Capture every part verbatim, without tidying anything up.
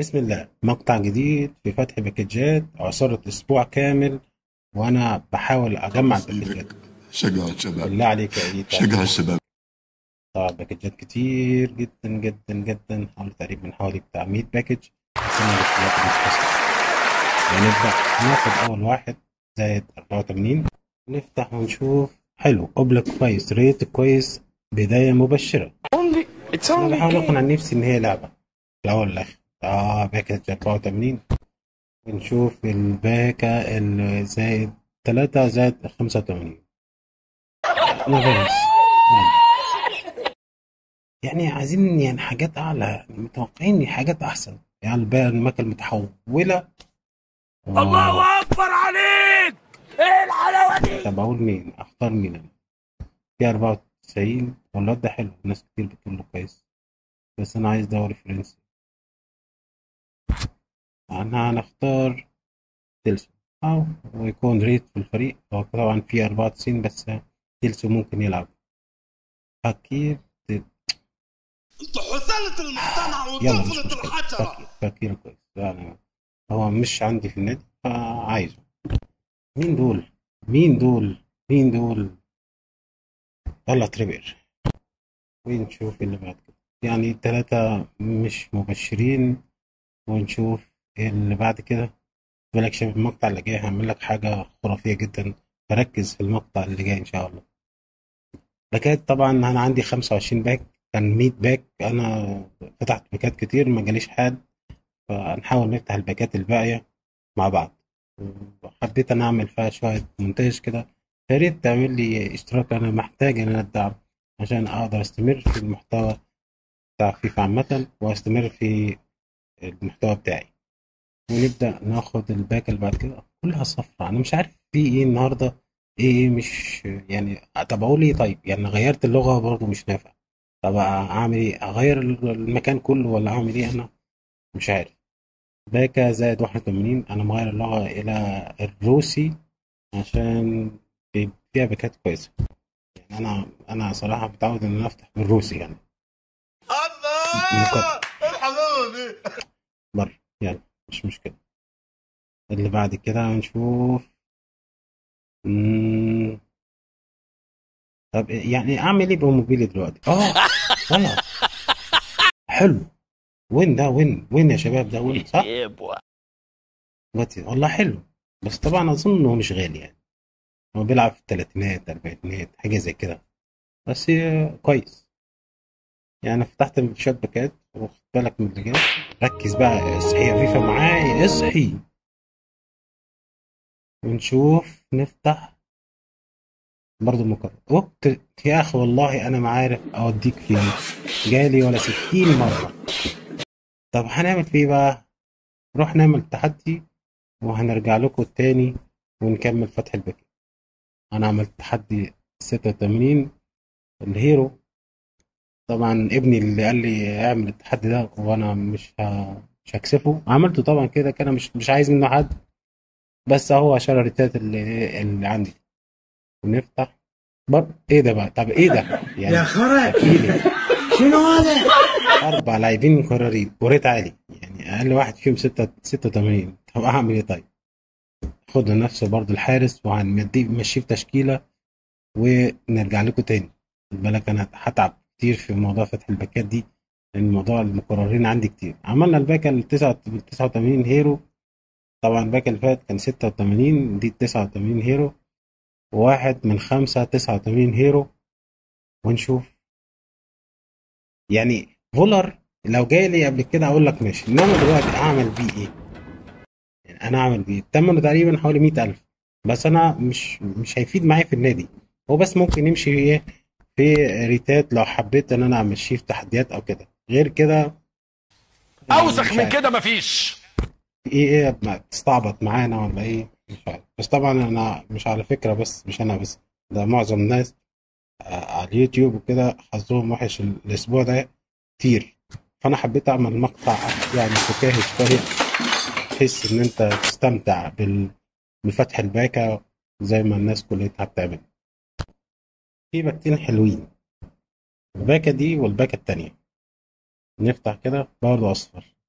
بسم الله. مقطع جديد في فتح باكجات عصارة أسبوع كامل، وأنا بحاول أجمع خلص الباكجات. ايدك، شجع الشباب. بالله عليك يا إيتا، شجع الشباب. طبعا باكجات كتير جدا جدا جدا، حوالي تقريبا حوالي بتاع مية باكج، بس أنا مش دلوقتي مش بس. هنبدأ ناخد أول واحد زائد أربعة وتمانين، نفتح ونشوف. حلو، قبل كويس، ريت كويس، بداية مبشرة. only it's أنا only بحاول أقنع game. نفسي إن هي لعبة الأول والآخر. آه باكج أربعة وتمانين. ونشوف الباكا اللي زائد تلاتة زائد خمسة وتمانين. نافيرس مال. يعني عايزين يعني حاجات أعلى، يعني متوقعين حاجات أحسن. يعني الباقي المكن المتحولة. الله آه. اكبر عليك، ايه الحلاوه دي؟ طب أقول مين؟ أختار مين أنا؟ في أربعة وتسعين، والواد ده حلو، ناس كتير بتقول له كويس، بس أنا عايز دوري فرنسي. أنا هنختار تيلسون، أو ويكون ريت في الفريق. هو طبعا في أربعة وتسعين، بس تيلسون ممكن يلعب. أكيد. انت حثالة المقتنع يلا مش وطفلة مشكلة، الحشرة. فكر تفكير كويس يعني. هو مش عندي في النادي فعايزه. مين دول؟ مين دول؟ مين دول؟ يلا تريبير. ونشوف اللي بعد كده، يعني ثلاثة مش مبشرين. ونشوف اللي بعد كده. بالك شايف المقطع اللي جاي هعمل لك حاجة خرافية جدا، فركز في المقطع اللي جاي إن شاء الله. باكات طبعا أنا عندي خمسة وعشرين باك، كان مية باك. أنا فتحت باكات كتير ما جاليش حد، فنحاول نفتح الباكات الباقية مع بعض. وحبيت أنا أعمل فيها شوية مونتاج كده. يا ريت تعمل لي اشتراك، أنا محتاج إن أنا أدعم عشان أقدر أستمر في المحتوى بتاع فيفا عامة، وأستمر في المحتوى بتاعي. ونبدأ ناخد الباك اللي بعد كده، كلها صفرا. أنا مش عارف في إيه النهاردة. إيه إيه مش يعني. طب أقول إيه؟ طيب يعني غيرت اللغة برضو مش نافع. طب أعمل إيه؟ أغير المكان كله ولا أعمل إيه؟ أنا مش عارف. باكا زائد واحد وتمانين، أنا مغير اللغة إلى الروسي عشان فيها باكات كويسة. يعني أنا أنا صراحة متعود إن أنا أفتح بالروسي يعني. مقرر الله الحلاوة دي. بره يعني، مش مشكلة. اللي بعد كده هنشوف. مم. طب يعني أعمل إيه بموبيلي دلوقتي؟ آه ولا حلو. وين ده؟ وين وين يا شباب؟ ده وين صح؟ دلوقتي والله حلو. بس طبعا أظن إنه مش غالي يعني. هو بيلعب في التلاتينات أربعينات حاجة زي كده، بس آه، كويس. يعني فتحت شوية باكات وخد بالك من اللي جاي. ركز بقى، اصحي يا فيفا معايا، اصحي. ونشوف نفتح برضو المقرر. وقت يا اخي والله انا ما عارف اوديك فين. جالي ولا ستين مرة. طب هنعمل فيه بقى. نروح نعمل تحدي وهنرجع لكم تاني ونكمل فتح الباكت. انا عملت تحدي ستة وتمانين الهيرو. طبعا ابني اللي قال لي اعمل التحدي ده، وانا مش ه... مش هكسفه. عملته طبعا كده كده، مش مش عايز منه حد، بس اهو عشان الريتات اللي, اللي عندي. ونفتح بر... ايه ده بقى؟ طب ايه ده يعني؟ يا خرا، تفكيري شنو هذا؟ اربع لاعبين مكررين وريت عالي، يعني اقل واحد فيهم ستة ستة وتمانين. طب اعمل ايه طيب؟ خد لنفسه برضو الحارس وهنمشيه نمشيه في تشكيله ونرجع لكم تاني. خد بالك انا هتعب كتير في موضوع فتح الباكات دي، لان موضوع المكررين عندي كتير. عملنا الباكه ال تسعة وتمانين هيرو. طبعا الباكه اللي فات كان ستة وتمانين، دي تسعة وتمانين هيرو. واحد من خمسة تسعة وتمانين هيرو. ونشوف يعني. فولر لو جاي لي قبل كده اقول لك ماشي، انما دلوقتي اعمل بيه ايه؟ يعني انا اعمل بيه ثمنه تقريبا حوالي مية ألف، بس انا مش مش هيفيد معايا في النادي. هو بس ممكن يمشي ايه في ريتات لو حبيت ان انا امشيه في تحديات او كده، غير كده يعني اوسخ مش من عارف. كده مفيش. ايه ايه ما تستعبط معانا ولا ايه؟ مش عارف. بس طبعا انا مش على فكرة، بس مش انا بس، ده معظم الناس آه، على اليوتيوب وكده حظهم وحش الاسبوع ده كتير. فانا حبيت اعمل مقطع يعني فكاهي شويه، تحس ان انت تستمتع بال- بفتح الباكا زي ما الناس كلها بتعمل. في باكتين حلوين، الباكا دي والباكا التانية. نفتح كده برضه اصفر.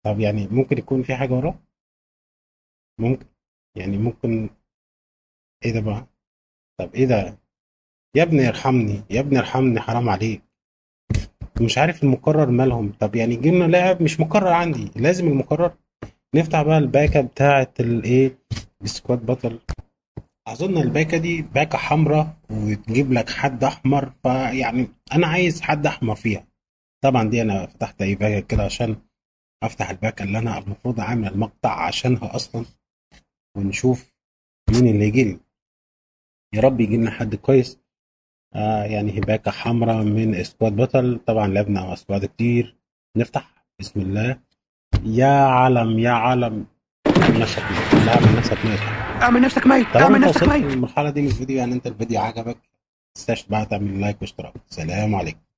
طب يعني ممكن يكون في حاجة وراه؟ ممكن، يعني ممكن. ايه ده بقى؟ طب ايه ده؟ يا ابني ارحمني، يا ابني ارحمني، حرام عليك. مش عارف المقرر مالهم. طب يعني جبنا لاعب مش مقرر عندي، لازم المقرر. نفتح بقى الباكة بتاعة الايه، السكواد بطل. اظن الباكة دي باكة حمراء وتجيب لك حد احمر، فيعني انا عايز حد احمر فيها. طبعا دي انا فتحت اي باكة كده عشان افتح الباكة اللي انا المفروض عامل المقطع عشانها اصلا، ونشوف مين اللي يجي لي. يا رب يجي لنا حد كويس. آه يعني هباكة حمراء من سكواد بطل. طبعا لعبنا مع سكواد كتير. نفتح بسم الله. يا علم يا علم. اعمل نفسك ميت، لا اعمل نفسك ميت. اعمل نفسك ميت، طالما اعمل انت نفسك وصلت ميت. للمرحلة دي من الفيديو، يعني انت الفيديو عجبك، متنساش بقى تعمل لايك واشتراك. سلام عليكم.